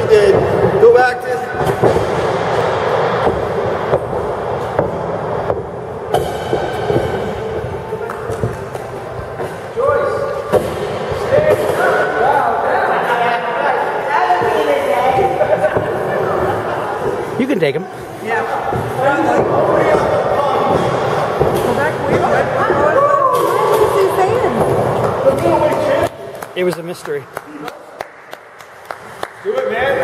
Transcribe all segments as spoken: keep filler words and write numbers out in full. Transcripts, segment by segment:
you did. Go back to... You can take him. Yeah. It was a mystery. Do it, man.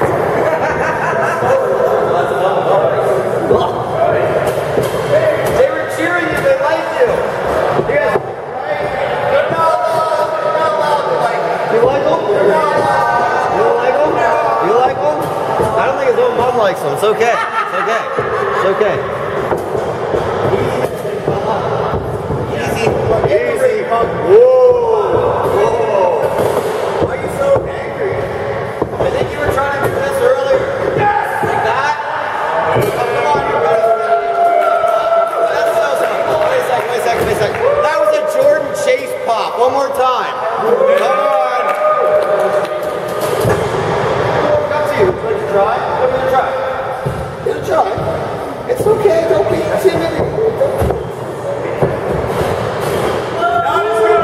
They were cheering you. They liked you. You guys, they're not loud. They're not loud. They're like, you like them? They're not loud. You don't like them? You like them? I don't think his own mom likes them. It's okay. It's okay. It's okay. Easy. Easy. Whoa. One more time. Come on. Come to you. Would you like to try? Give it a try. Give it a try. It's okay. Don't be timid. Not as good.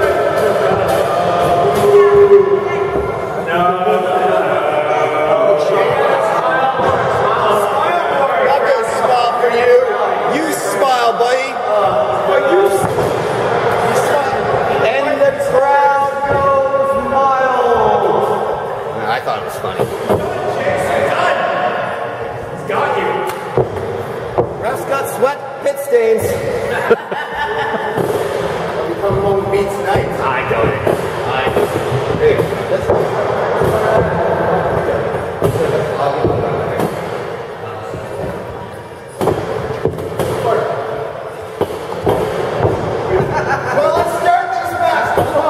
No. I'm gonna smile for you. You smile, buddy. Are you? I thought it was funny. He's got you. Ref's got sweat pit stains. You come home and beat tonight. I doubt it. I hey, that's well, let's start this match. Come on.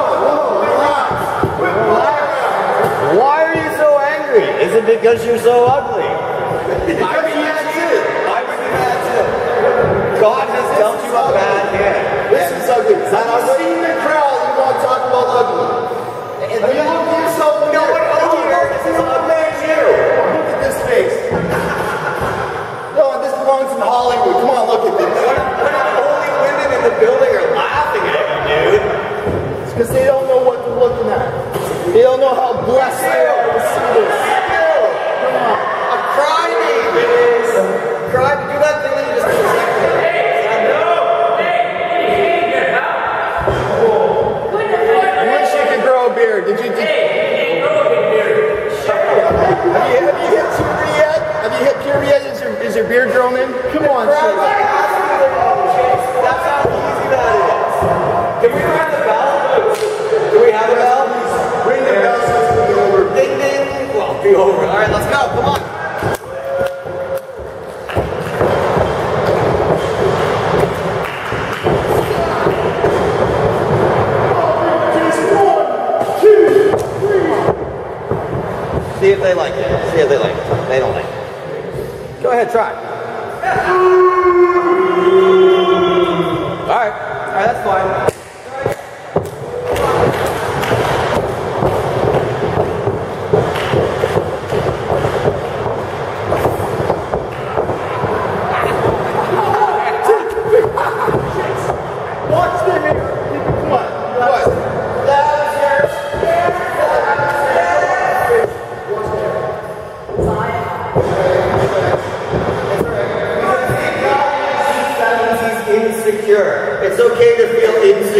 Why are you so angry? Is it because you're so ugly? I would be mad too. I would be mad too. God has dealt you a bad hand. This is ugly. Is that ugly? See the crowd, you want to talk about ugly. And you look at yourself in the mirror. No, this is a man you. Look at this face. No, this belongs in Hollywood. Come on, look at this. What if only women in the building are laughing at you, dude? It's because they don't know what they're looking at. They don't know how blessed they are to see this. Come on. A crybaby. Cry, do that thing that you just did a second ago. No. I wish you could grow a beard. Did you? Did, have you, have you hit puberty yet? Have you hit puberty yet? Is your, is your beard grown in? Come on, Chase. That's how easy that is. Can we ring the bell? Do we have a bell? Ring the bell so it's be over. Ding ding. Well, be over. All right, let's go. Come on. See if they like it. See if they like it. They don't like it. Go ahead, try. All right. All right, that's fine. It's okay to feel insecure.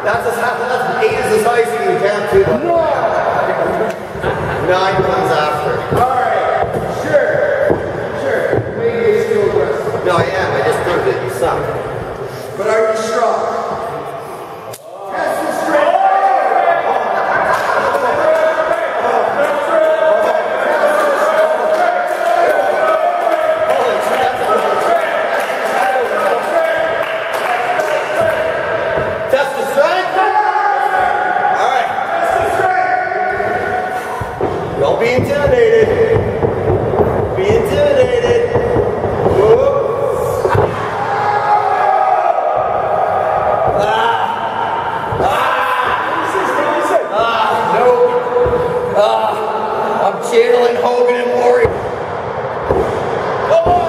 That's as high, that's eight is as high as you can count to. No. Nine comes after. Alright, sure. Sure. Maybe it's still aggressive. No, I am. I just proved it. You suck. But are you strong? Test your strength. Test the strength. All right. Don't be intimidated. Be intimidated. Whoa. Channeling Hogan and Warrior. Come on!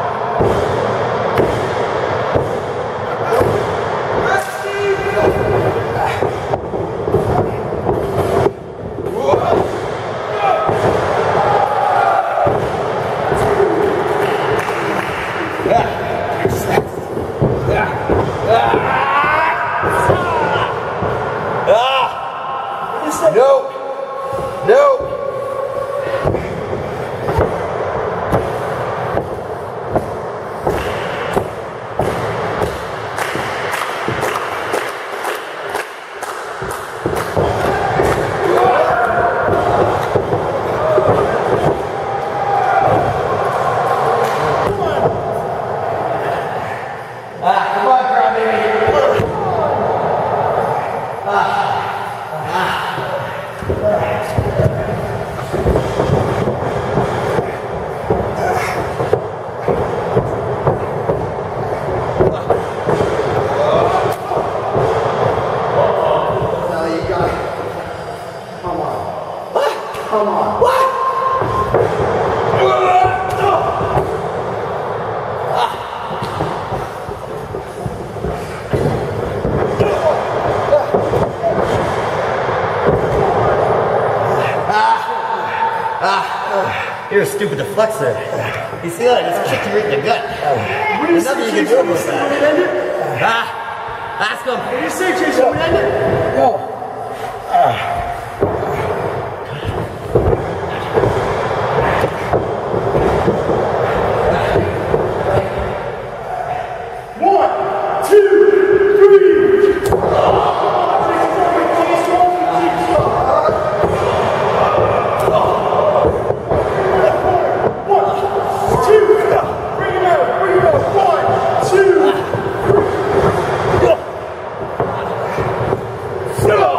No! No! Come on. What? Ah, you're a stupid deflexor. You see that? I just kicked you right in the gut. There's nothing you can do about that. Ah, ask him. What do you say, Jason? We end it? No. Ah. No!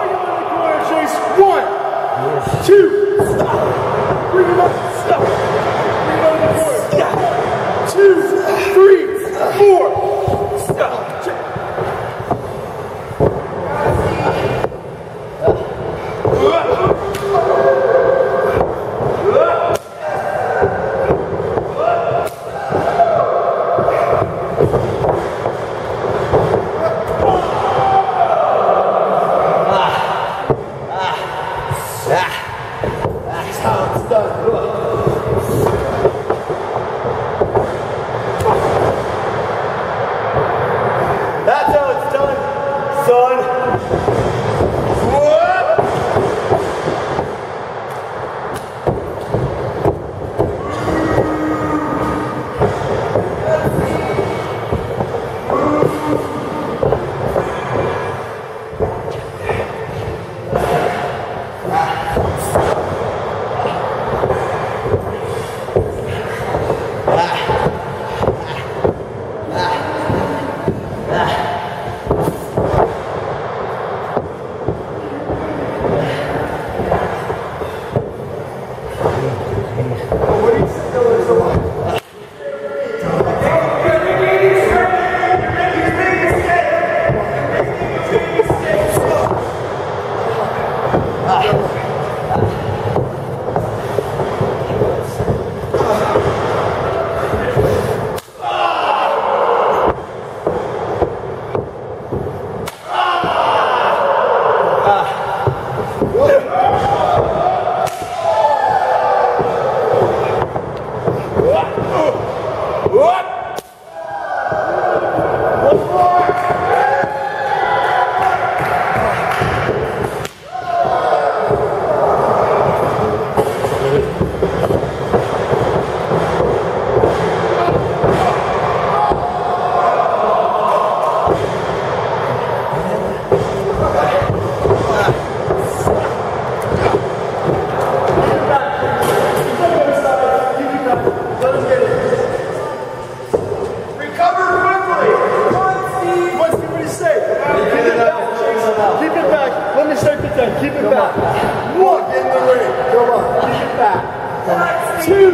back. One, get in the ring. Come on. Kick it back. Two.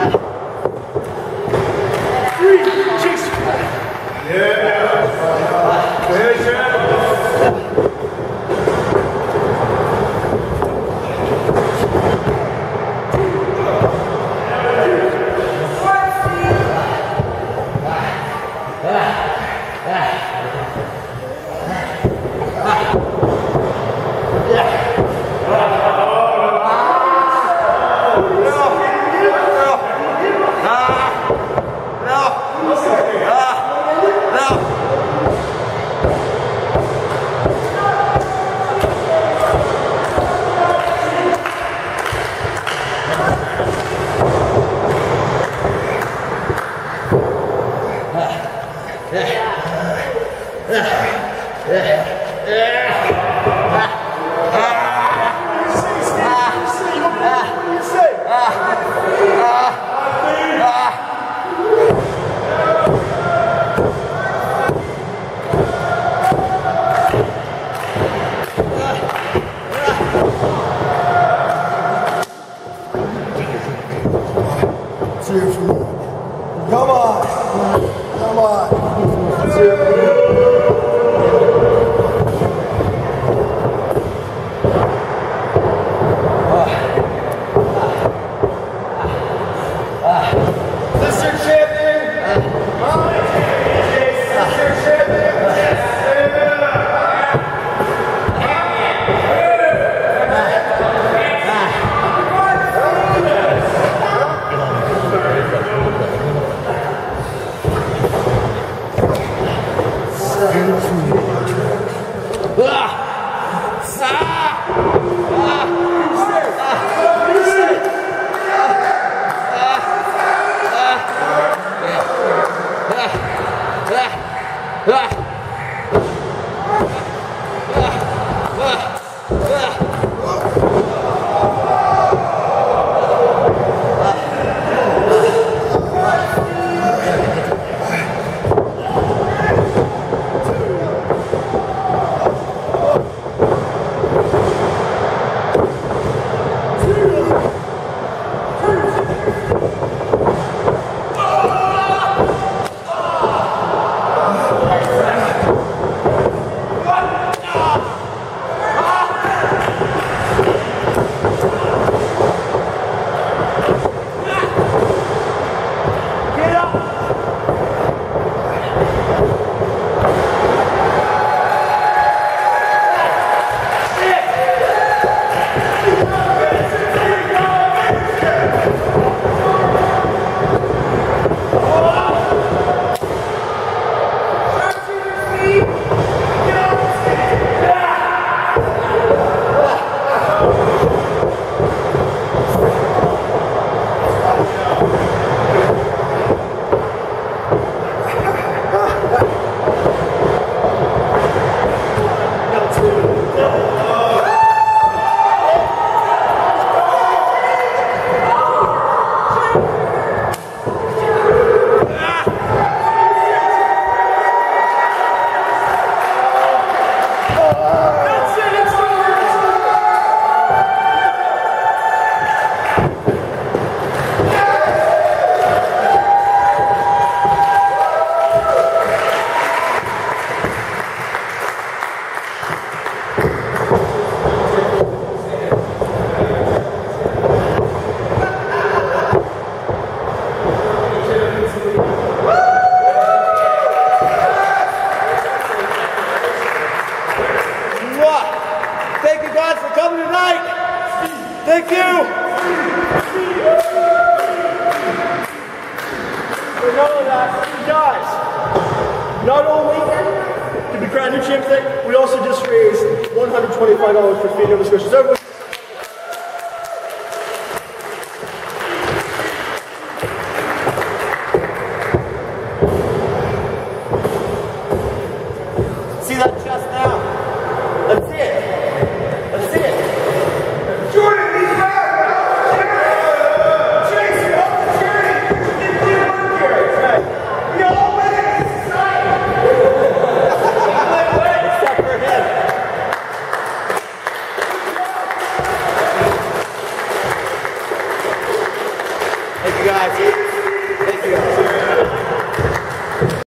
Three. Chase. Yeah. Finish it. Come on. Come on. Sister champion. Sister champion. Thank you guys for coming tonight. Thank you. Remember that, guys, not only did we crown new champion, we also just raised one hundred twenty-five dollars for Freedom of Nova Scotia.